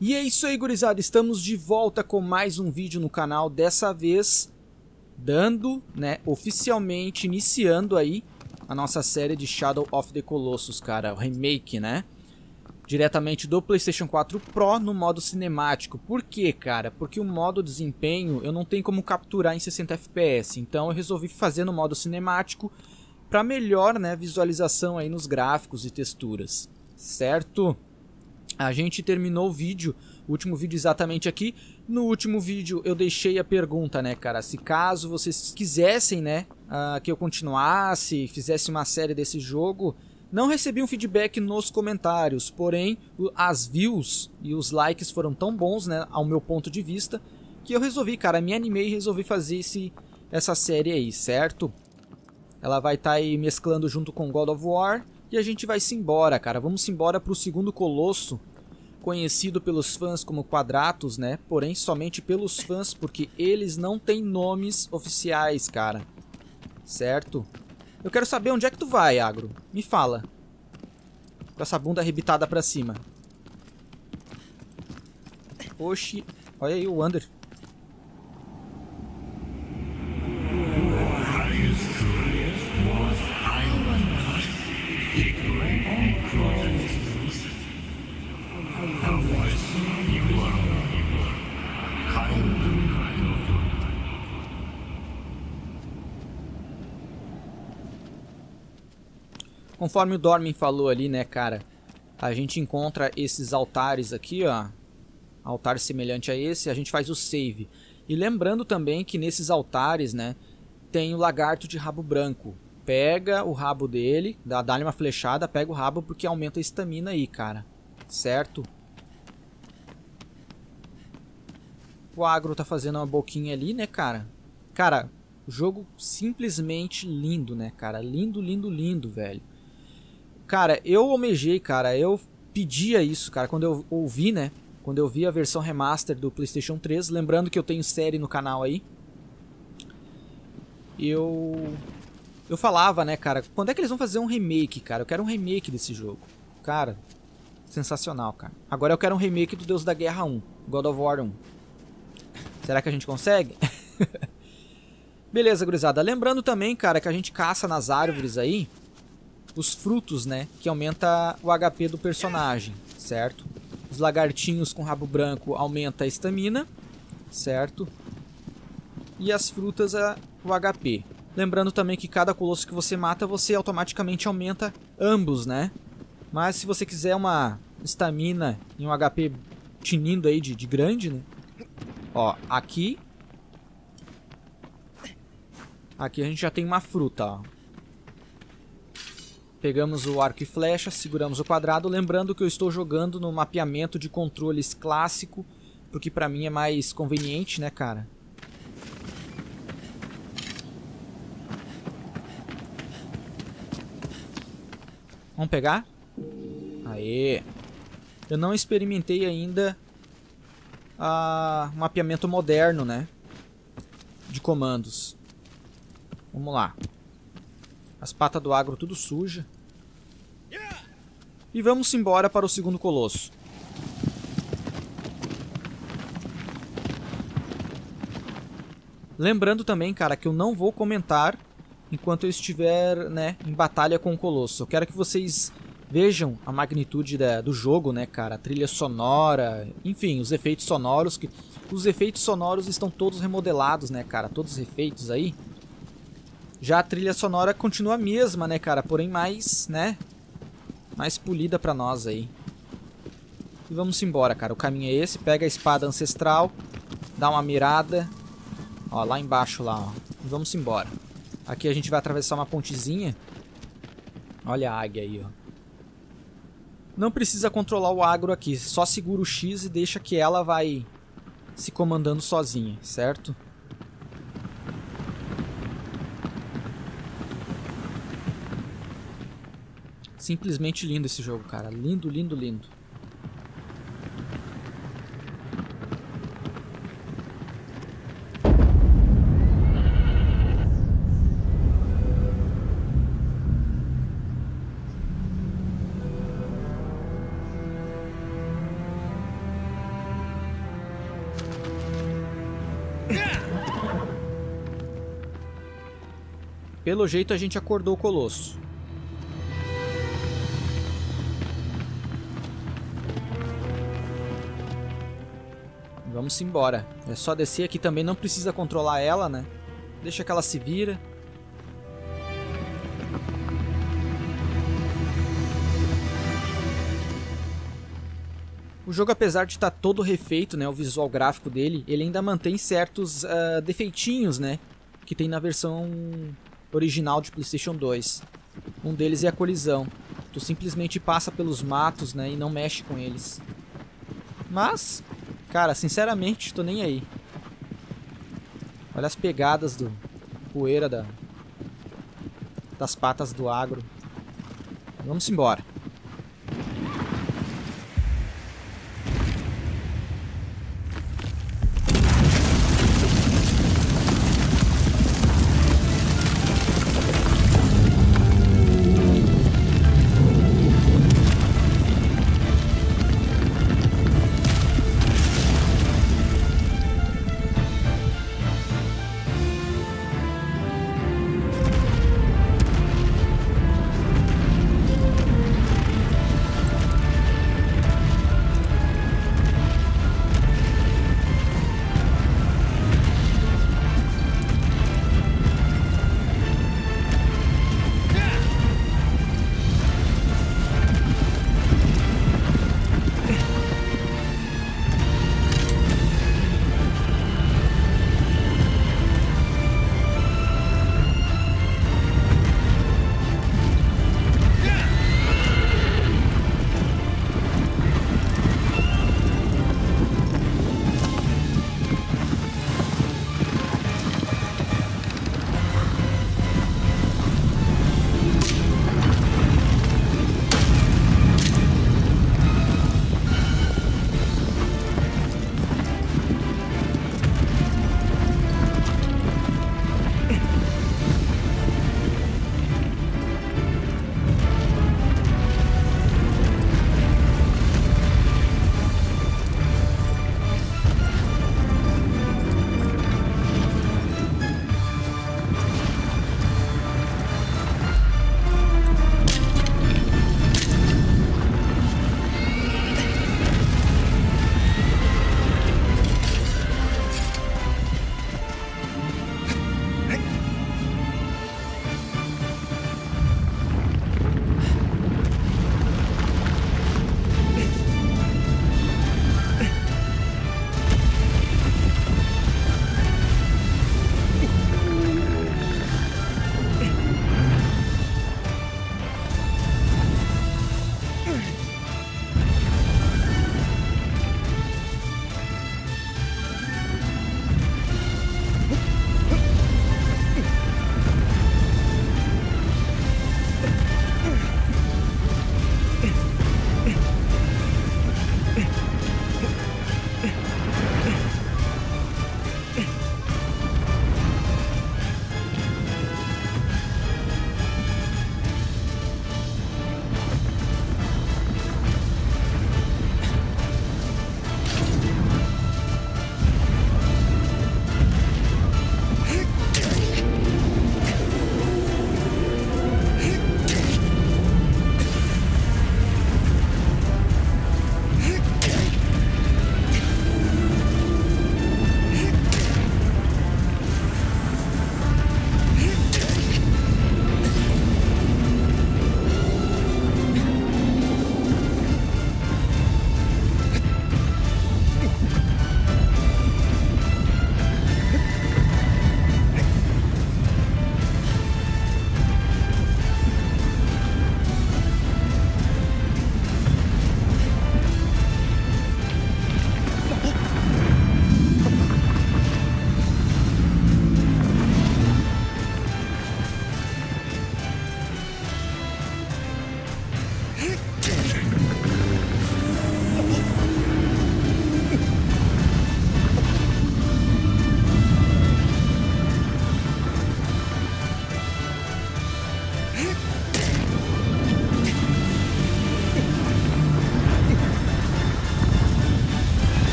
E é isso aí, gurizada, estamos de volta com mais um vídeo no canal, dessa vez dando, né, oficialmente iniciando aí a nossa série de Shadow of the Colossus, cara, o remake, né, diretamente do PlayStation 4 Pro no modo cinemático. Por quê, cara? Porque o modo desempenho eu não tenho como capturar em 60 FPS, então eu resolvi fazer no modo cinemático para melhor, né, visualização aí nos gráficos e texturas, certo? A gente terminou o vídeo, o último vídeo exatamente aqui. No último vídeo eu deixei a pergunta, né, cara, se caso vocês quisessem, né, que eu continuasse, fizesse uma série desse jogo. Não recebi um feedback nos comentários, porém as views e os likes foram tão bons, né, ao meu ponto de vista, que eu resolvi, cara, me animei e resolvi fazer essa série aí, certo? Ela vai estar aí mesclando junto com God of War. E a gente vai se embora, cara. Vamos embora pro segundo colosso, conhecido pelos fãs como Quadratus, né? Porém, somente pelos fãs, porque eles não têm nomes oficiais, cara. Certo? Eu quero saber onde é que tu vai, Agro. Me fala. Com essa bunda arrebitada pra cima. Oxi. Olha aí o Wander. Conforme o Dormin falou ali, né, cara, a gente encontra esses altares aqui, ó, altar semelhante a esse, a gente faz o save. E lembrando também que nesses altares, né, tem o lagarto de rabo branco. Pega o rabo dele, dá-lhe uma flechada, pega o rabo porque aumenta a estamina aí, cara, certo? O Agro tá fazendo uma boquinha ali, né, cara? Cara, o jogo simplesmente lindo, né, cara? Lindo, lindo, lindo, velho. Cara, eu almejei, cara, eu pedia isso, cara, quando eu ouvi, né, quando eu vi a versão remaster do PlayStation 3, lembrando que eu tenho série no canal aí, eu falava, né, cara, quando é que eles vão fazer um remake, cara? Eu quero um remake desse jogo, cara, sensacional, cara. Agora eu quero um remake do Deus da Guerra 1, God of War 1. Será que a gente consegue? Beleza, gurizada, lembrando também, cara, que a gente caça nas árvores aí os frutos, né, que aumenta o HP do personagem, certo? Os lagartinhos com rabo branco aumenta a estamina, certo? E as frutas o HP. Lembrando também que cada colosso que você mata, você automaticamente aumenta ambos, né? Mas se você quiser uma estamina e um HP tinindo aí de grande, né? Ó, aqui a gente já tem uma fruta, ó. Pegamos o arco e flecha, seguramos o quadrado, lembrando que eu estou jogando no mapeamento de controles clássico, porque pra mim é mais conveniente, né, cara? Vamos pegar? Aê! Eu não experimentei ainda o mapeamento moderno, né, de comandos. Vamos lá. As patas do Agro tudo suja. E vamos embora para o segundo colosso. Lembrando também, cara, que eu não vou comentar enquanto eu estiver, né, em batalha com o colosso. Eu quero que vocês vejam a magnitude do jogo, né, cara. A trilha sonora, enfim, os efeitos sonoros. Os efeitos sonoros estão todos remodelados, né, cara. Todos os efeitos aí. Já a trilha sonora continua a mesma, né, cara? Porém mais, né? Mais polida pra nós aí. E vamos embora, cara. O caminho é esse. Pega a espada ancestral. Dá uma mirada. Ó, lá embaixo lá, ó. E vamos embora. Aqui a gente vai atravessar uma pontezinha. Olha a águia aí, ó. Não precisa controlar o Agro aqui. Só segura o X e deixa que ela vai se comandando sozinha, certo? Simplesmente lindo esse jogo, cara. Lindo, lindo, lindo. Pelo jeito a gente acordou o Colosso. Vamos embora. É só descer aqui também, não precisa controlar ela, né? Deixa que ela se vira. O jogo, apesar de estar todo refeito, né, o visual gráfico dele, ele ainda mantém certos defeitinhos, né, que tem na versão original de PlayStation 2. Um deles é a colisão. Tu simplesmente passa pelos matos, né, e não mexe com eles. Mas, cara, sinceramente, tô nem aí. Olha as pegadas do poeira das patas do agro. Vamos embora.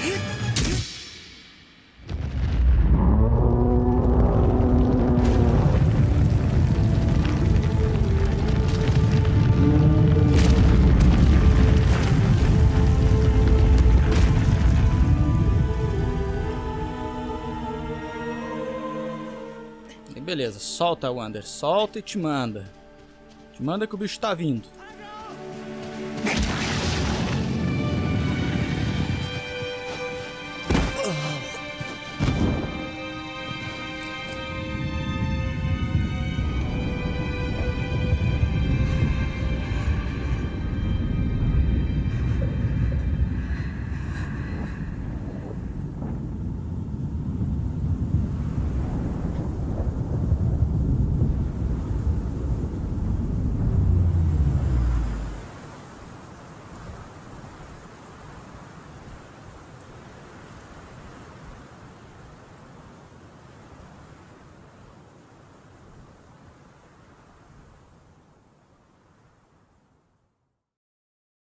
Beleza, solta, Wander. Solta e te manda. Te manda que o bicho tá vindo.